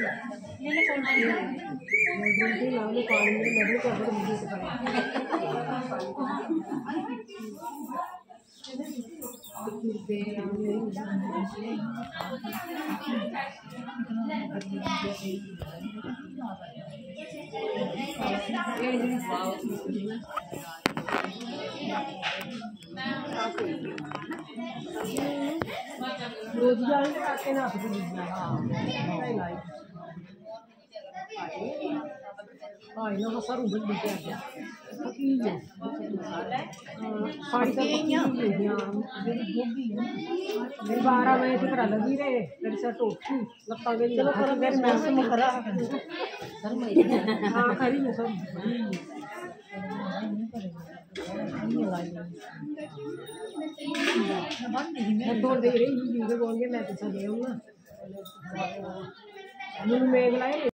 रोजगार आके ना हाँ इन्होंने सारू बंद किया गया साड़ी का मेरी 12 बजे तक लगी रहे मेरे साथ टोटी लगता गई चलो पर मेरे मैसेज में करा हाँ खरी है सब थोड़ी देर ही बोल के मैं तो चले हूँ ना मेघ लाए